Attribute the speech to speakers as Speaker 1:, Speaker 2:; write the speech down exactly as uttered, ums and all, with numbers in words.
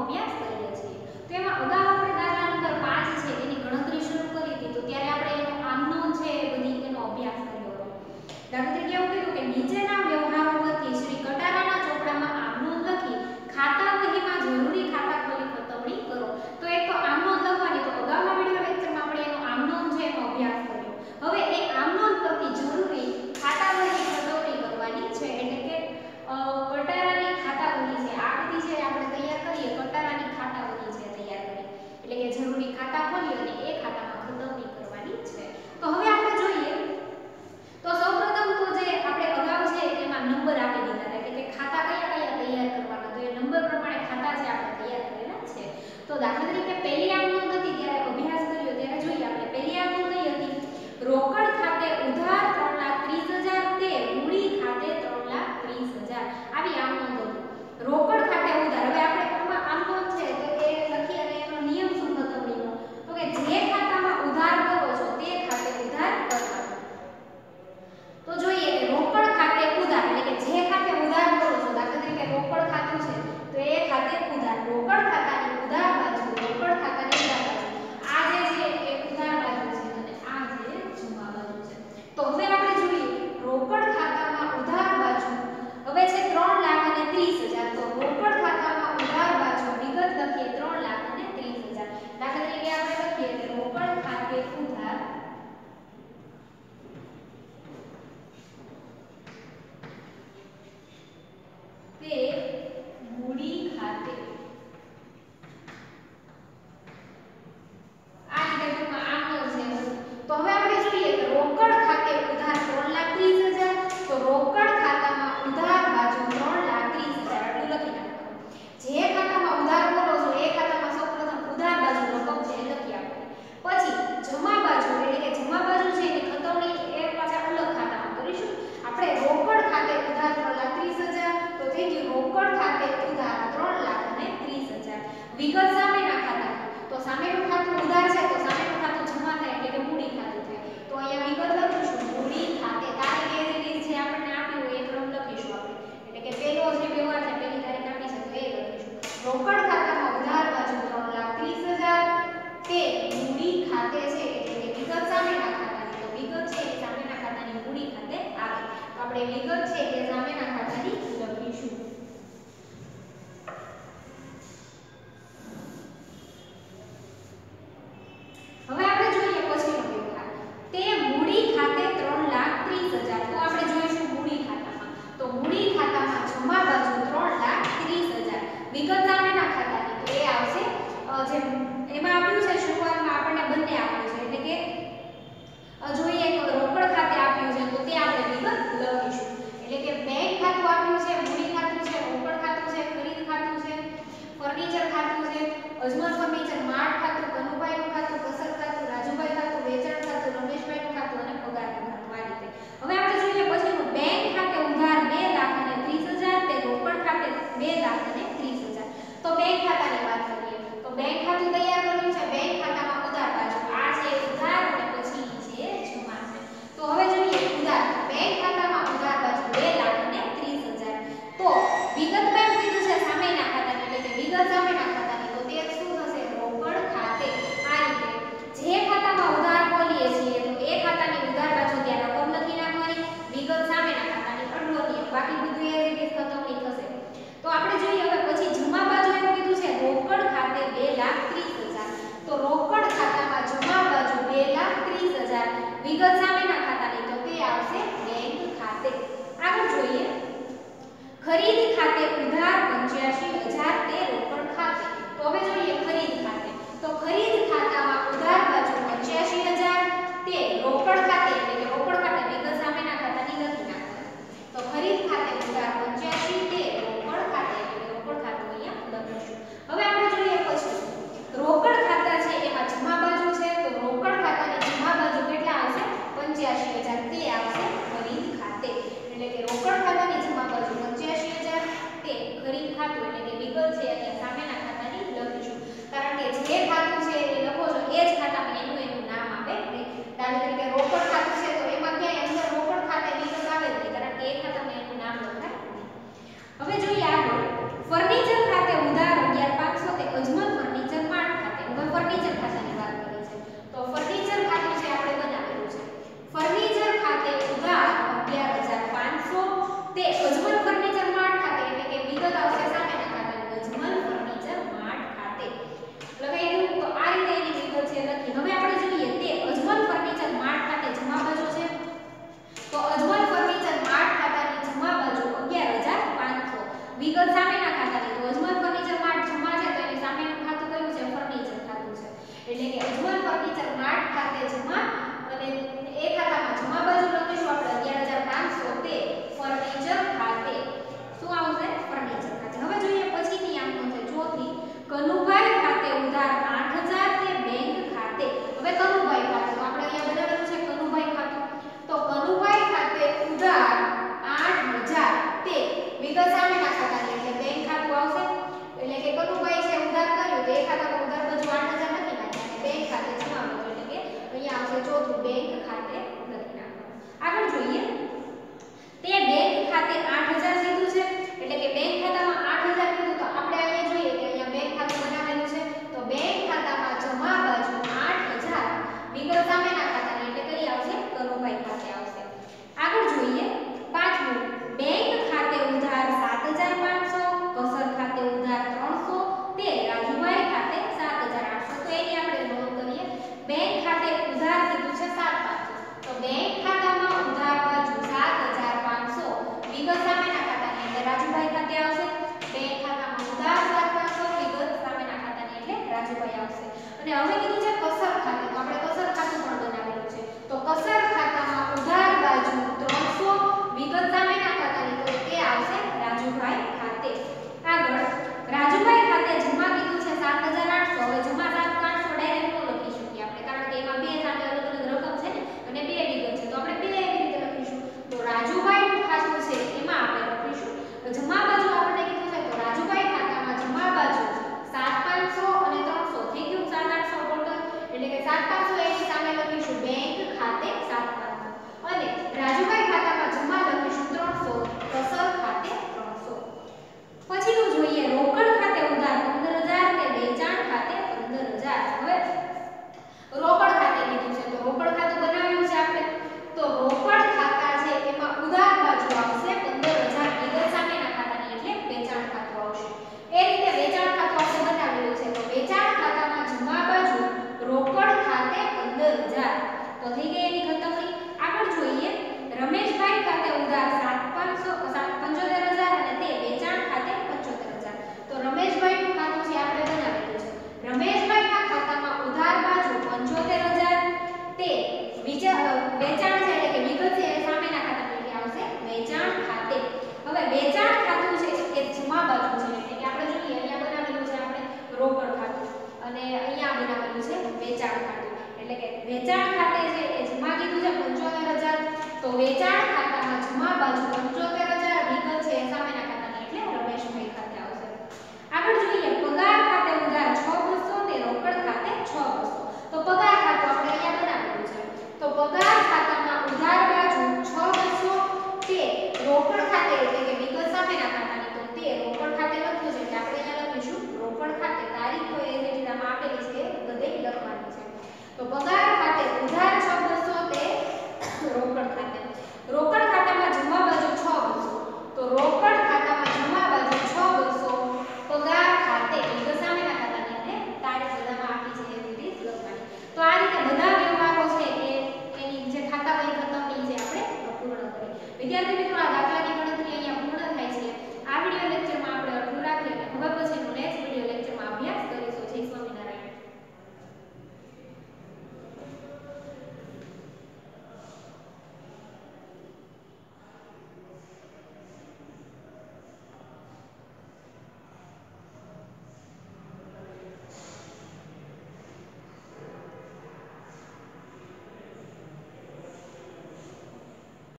Speaker 1: અભ્યાસ કરીએ છીએ. તો એમાં અગાઉ આપણે દાખલા નંબર પાંચ છે એની ગણતરી શરૂ કરી હતી. તો ત્યારે આપણે એનો આમનો છે એ બધી એનો અભ્યાસ કર્યો હતો. દાખલા તરીકે એવું કીધું કે નીચેના વ્યવહારો પરથી શ્રી કટારાના ચોપડામાં આમનો લખી ખાતા વહીમાં જરૂરી ખાતા ખોલી ખતમણી કરો. તો એક તો આમનો લખવાની, તો અગાઉના વિડિયો લેક્ચરમાં આપણે એનો આમનો છે એનો અભ્યાસ કર્યો. હવે એ આમનો પરથી જરૂરી ખાતા વહી ખતમણી કરવાની છે. એટલે કે કટારાની ખાતા વહી છે આ બધી છે આપણે તૈયાર કરીએ. કટારાની ખાતા વહી છે તૈયાર કરી એટલે કે જરૂરી ખાતા ખોલી અને એ ખાતામાં ખતમણી કરવાની છે. તો હવે આપણે જોઈએ તો સૌપ્રથમ તો જે આપણે અગાઉ છે એમાં નંબર આપી દીધા હતા એટલે કે ખાતા કયા કયા તૈયાર કરવાના. તો એ નંબર પ્રમાણે ખાતા છે આપણે તૈયાર કરેલા છે. તો દાખલા તરીકે પહેલી આમનો હતી ત્યારે અભ્યાસ કર્યો ત્યારે જોઈએ આપણે પહેલી આમનો કઈ હતી? રોકડ ખાતે ઉધાર ત્રણ લાખ ત્રીસ હજાર તે મૂડી ખાતે ત્રણ લાખ ત્રીસ હજાર આવી આમનો હતી. રોકડ ખાતે ઉધાર, હવે આપણે આમાં આમનો છે તો એ લખી અને એનો નિયમ શું ખતમણીનો? તો કે જે ખાતામાં ઉધાર કરો છો તે ખાતે ઉધાર કરવાનો. તો જોઈએ કે રોકડ ખાતે ઉધાર એટલે કે જે ખાતે ઉધાર કરો છો, દાખલા તરીકે રોકડ ખાતું છે તો એ ખાતે ઉધાર, રોકડ ખાતાની ઉધાર બાજુ, રોકડ ખાતાની ઉધાર બાજુ આ જે છે એ ઉધાર બાજુ છે અને આ જે જમા બાજુ છે. તો હવે આપણે જોઈએ રોકડ ખાતામાં ઉધાર બાજુ હવે છે ત્રણ લાખ અને ત્રીસ હજાર. તો રોકડ ખાતામાં ઉધાર બાજુ વિગત લખીએ ત્રણ લાખ અને ત્રીસ હજાર. દાખલા તરીકે આપણે લખીએ કે રોકડ ખાતે ઉધાર તે મૂડી ખાતે આ રીતે ટૂંકમાં આમનો છે. તો હવે આપણે જોઈએ કે રોકડ ખાતે ઉધાર ત્રણ લાખ ત્રીસ હજાર. તો રોકડ ખાતામાં ઉધાર બાજુ ત્રણ લાખ ત્રીસ હજાર આટલું લખી નાખવાનું. જે ખાતામાં ઉધાર કરો છો એ ખાતામાં સૌપ્રથમ ઉધાર બાજુ રકમ છે એ લખી આપવાની. પછી જમા બાજુ એટલે કે જમા બાજુ છે એની ખતમણી એ પાછા અલગ ખાતામાં કરીશું. આપણે રોકડ ખાતે ઉધાર ત્રણ લાખ ત્રીસ હજાર તો થઈ ગયું રોકડ ખાતે ઉધાર ત્રણ લાખ અને ત્રીસ હજાર. વિગત સામેના ખાતા, તો સામેનું ખાતું ઉધાર છે તો સામેનું ખાતું જમા થાય એટલે કે મૂડી ખાતું થાય. તો અહીંયા વિગત લખીશું મૂડી ખાતે તારીખ એ રીત છે આપણને આપ્યું હોય એ ક્રમ લખીશું આપણે. એટલે કે પહેલો જે વ્યવહાર છે પહેલી તારીખ આપી છે તો એ લખીશું. રોકડ ખાતામાં ઉધાર બાજુ ત્રણ લાખ ત્રીસ હજાર તે મૂડી ખાતે છે એટલે કે વિગત સામેના ખાતાની. તો વિગત છે એ સામેના ખાતાની મૂડી ખાતે આવે. તો આપણે વિગત છે એ સામેના ખાતાની લખીશું. હવે આપણે જોઈએ પછીનો વ્યવહાર તે મૂડી ખાતે ત્રણ લાખ ત્રીસ હજાર. તો આપણે જોઈશું મૂડી ખાતામાં. તો મૂડી ખાતામાં જમા બાજુ ત્રણ લાખ ત્રીસ હજાર વિગત સામેના ખાતાની. તો એ આવશે જે એમાં આપ્યું છે શરૂઆતમાં આપણને બંને આપ્યું છે એટલે કે જોઈએ તો રોકડ ખાતે આપ્યું છે તો તે આપણે વિગત લખીશું. એટલે કે બેંક ખાતું આપ્યું છે, મૂડી ખાતું છે, રોકડ ખાતું છે, ખરીદ ખાતું છે, ફર્નિચર ખાતું છે, અજમલ ફર્નિચર, માર્ટ ખાતું, કનુભાઈનું ખાતું, કસર ખાતું, રાજુભાઈ ખાતું, વેચાણ ખાતું, રમેશભાઈનું ખાતું અને પગારનું ખાતું આ રીતે. હવે આપણે જોઈએ પછીનું બેંક ખાતે ઉધાર બે લાખ અને ત્રીસ હજાર તે રોકડ ખાતે બે લાખ અને ત્રીસ હજાર. તો બેંક ખાતાની વાત કરીએ તો બેંક ખાતું તૈયાર કર્યું છે. બેંક ખાતામાં ઉધાર બાજુ આ છે ઉધાર અને પછી છે જમા છે. તો હવે જોઈએ ઉધાર બેંક ખાતામાં ઉધાર બાજુ બે લાખ અને ત્રીસ હજાર. તો વિગતમાં એમ કીધું છે સામેના ખાતાની એટલે કે વિગત સામેના ખાતાની. તો તે શું થશે રોકડ ખાતે આ રીતે જે ખાતામાં ઉધાર ખોલીએ છીએ તો એ ખાતાની ઉધાર બાજુ ત્યાં રકમ લખી નાખવાની. વિગત સામેના ખાતાની અડલો નિયમ બાકી બધું એ રીતે ખતમણી થશે. તો આપણે જોઈએ હવે પછી જમા બાજુ એમ કીધું છે રોકડ ખાતે બે લાખ ત્રીસ હજાર. તો રોકડ ખાતામાં જમા બાજુ બે લાખ ત્રીસ હજાર વિગત સામેના ખાતાની. તો તે આવશે બેંક ખાતે. આગળ જોઈએ ખરીદ ખાતે ઉધાર પંચ્યાસી હજાર તે રોકડ ખાતે. તો હવે જોઈએ ખરીદ ખાતે. તો ખરીદ ખાતામાં ઉધાર બાજુ પંચ્યાસી હજાર તે રોકડ ખાતે એટલે કે રોકડ ખાતે વિગત સામેના ખાતાની લખી નાખવાની. તો ખરીદ ખાતે ઉધાર પંચ્યાસી તે રોકડ ખાતે એટલે કે રોકડ ખાતું અહીંયા લખીશું. હવે આપણે જોઈએ પછી રોકડ ખાતા છે એમાં જમા બાજુ છે તો રોકડ ખાતાની જમા બાજુ કેટલા આવશે પંચ્યાસી હજાર તે આવશે ખરીદ ખાતે. એટલે કે રોકડ ખાતાની જમા બાજુ પંચ્યાસી હજાર તે ખરીદ ખાતું એટલે કે વિગત છે અહીંયા સામેના ખાતાની લખીશું. કારણ કે જે ખાતું છે એ લખો છો એ જ ખાતામાં એનું એનું નામ આવે નહીં. દાખલા તરીકે રોકડ ખાતું છે તો એમાં ક્યાંય અંદર રોકડ ખાતે વિગત આવે જ નહીં કારણ કે એ ખાતામાં એનું નામ લખાય નહીં. હવે જોઈએ આગળ ફર્નિચર ખાતે ઉધાર અગિયાર પાંચસો રાજુભાઈ આવશે. અને હવે કીધું છે કસર ખાતે, તો આપણે કસર ખાતું પણ બનાવેલું છે. તો કસર ખાતામાં ઉધાર બાજુ ત્રણસો, વિગત સામેના ખાતાની, તો તે આવશે રાજુભાઈ ખાતે. આગળ રાજુભાઈ ખાતે જમા કીધું છે સાત હજાર આઠસો. હવે જમા સાત આઠસો ડાયરેક્ટ ન લખી શકીએ આપણે, કારણ કે એમાં બે સામે અલગ અલગ રકમ છે ને અને બે વિગત છે, તો આપણે બે એવી રીતે લખીશું. તો રાજુભાઈ નું ખાતું છે એમાં આપણે લખીશું જમા બાજુ આપણે કીધું છે, તો રાજુભાઈ ખાતામાં જમા બાજુ સાત પાંચસો અને ત્રણસો થઈ ગયું સાત આઠસો ટોટલ, એટલે કે સાત પાંચસો એની સામે લખીશું બેંક ખાતે સાત પાંચસો, અને રાજુભાઈ ખાતામાં જમા લખીશું ત્રણસો, કસર ખાતે ત્રણસો. પછીનું જોઈએ રોકડ ખાતે ઉધાર પંદર હજાર કે વેચાણ ખાતે પંદર હજાર. હવે રોકડ ખાતે કીધું છે, તો રોકડ ખાતું બનાવ્યું છે આપણે. તો રોકડ ખાતા છે એમાં ઉધાર બાજુ આવશે પંદર હજાર, વિગત સામેના ખાતાની, એટલે વેચાણ ખાતું આવશે. એ રીતે વેચાણ ખાતું આપણે બનાવેલું છે. તો વેચાણ ખાતામાં જમા બાજુ રોકડ ખાતે પંદર હજાર, તો થઈ ગઈ એની ગણતરી. આગળ જોઈએ રમેશભાઈ ખાતે ઉધાર સાત પાંચસો પંચોતેર હજાર અને તે વેચાણ ખાતે પંચોતેર હજાર. તો રમેશભાઈ નું ખાતું છે આપણે બનાવેલું છે. રમેશભાઈના ખાતામાં ઉધાર બાજુ પંચોતેર હજાર, તે વેચાણ છે એટલે કે વિગત છે સામેના ખાતામાં, એટલે આવશે વેચાણ ખાતે. હવે વેચાણ ખાતું છે એ જમા બાજુ છે, એટલે કે આપણે જોઈએ અહીંયા બનાવેલું છે આપણે રોકડ ખાતું અને અહીંયા બનાવેલું છે વેચાણ ખાતું, એટલે કે વેચાણ ખાતે છે એ જમા કીધું છે પંચોતેર હજાર, તો વેચાણ ખાતામાં જમા બાજુ પંચોતેર હજાર, વિગત છે સામેના ખાતાની, એટલે રમેશભાઈ ખાતે આવશે. આગળ જોઈએ પગાર ખાતે ઉધાર છ બસો ને રોકડ ખાતે છ બસો. તો પગાર ખાતું આપણે અહીંયા બનાવેલું છે. તો પગાર ખાતામાં ઉધાર બાજુ છ બસો, તે રોકડ ખાતે એટલે કે વિગત સામેના ખાતાની, તો તે રોકડ ખાતે લખ્યું છે, એટલે આપણે અહીંયા લખીશું રોકડ ખાતે. તારીખ તો એ જે રીતમાં આપેલી છે એ બધે લખવાની છે. તો પગાર